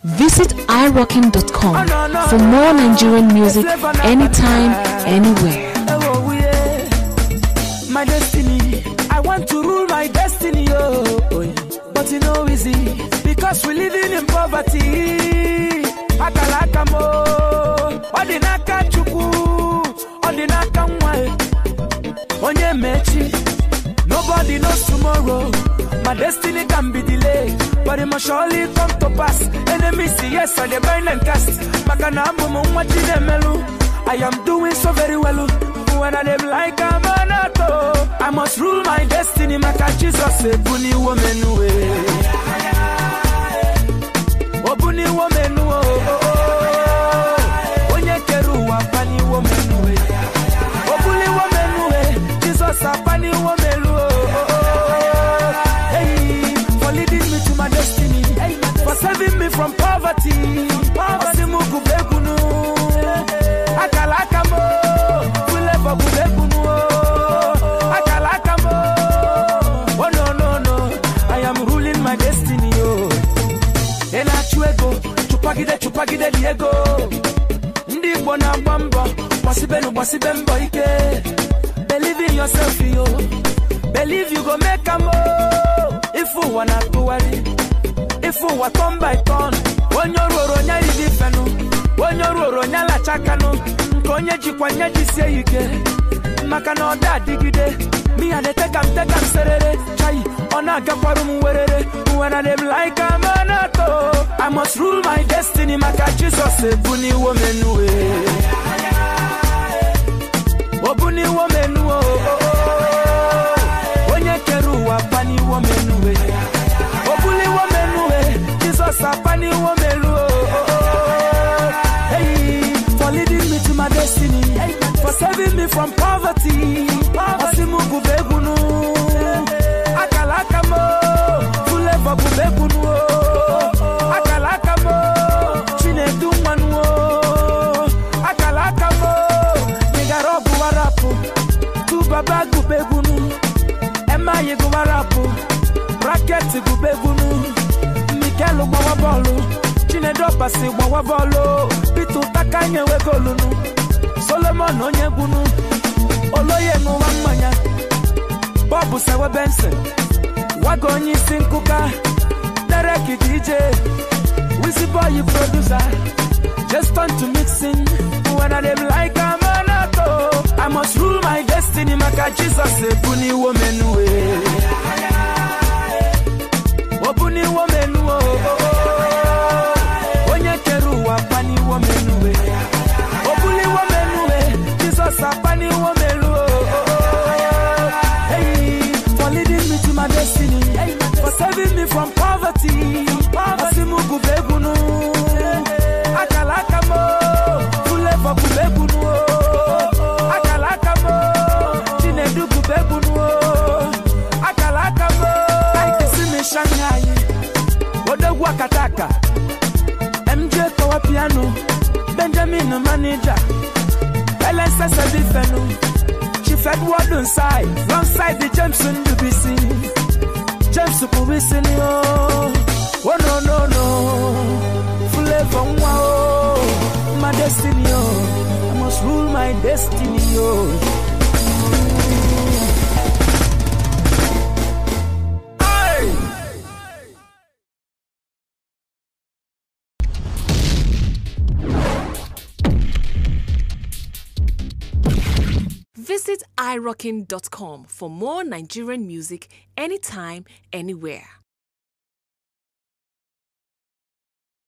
Visit irocking.com for more Nigerian music anytime, anywhere. My destiny, I want to rule my destiny, but you know easy because we living in poverty. Akalakamo, odinaka chuku, odinaka mwae, onye mechi. Nobody knows tomorrow. My destiny can be delayed, but it must surely come to pass. Enemies say yes, I they burn and cast. Makanambo mwachi demelu. I am doing so very well. When I live like a manato, I must rule my destiny. Maka Jesus say, "Buni woman way, oh buni woman oh, onye keru wa pani woman way, oh buni woman way, Jesus a pani woman oh, hey, for leading me to my destiny, for saving me from poverty, Osimu kubegunu, akalakamo. I am ruling my destiny. Chupagide Diego. Ndi bona bamba. Wasibembo ike. Believe in yourself, yo. Believe you go make a more. If you wanna to worry. If you want turn by turn. When you're ronya idifenu. When you're ronya la chakano. Konye jikwanye jise ike. Makano da digide. Me and the take am serere. Chai, ona gakwarum werere. When I live like a manato, I must rule my destiny. Maka Jesus say, "Buni woman way, oh buni woman oh, onye keru wa pani woman way, oh buni woman way, Jesus a pani woman oh, hey, for leading me to my destiny, for saving me from poverty, Osimu kubegunu, akalakamo, fuleva kubegunu, akalakamo, chinedu manu, akalakamo, nigarobu warapu, tu baba kubegunu, ema yegu warapu, bracket kubegunu, Mikelo wawabolo, chinedu basi wawabolo, pitu takanye wegolunu, Solomon onyegunu, Oloye Nwamanya, Bobu Sawa Benson, Wagonyi Sinkuka, Derek DJ, Wizzy Boy producer, just turn to mixing. When I live like a manato, I must rule my destiny. Maka Jesus say, "Buni woman way, oh buni woman oh, onye keru wa pani woman way, oh buni woman way, Jesus a pani woman oh, hey, for leading me to my destiny, for saving me from poverty, Osimu kubegunu, akalakamo, fuleva kubegunu, akalakamo, chinedu kubegunu, akalakamo, aikisimi Shanghai, Odogwa Kataka, MJ Power Piano, Benjamin Manager, Ellen Sadifenu, Chief Edward inside, alongside the Jameson UBC, James Kubisini, oh no, Flavor wow, my destiny, oh, I must rule my destiny, oh. Visit irocking.com for more Nigerian music anytime, anywhere.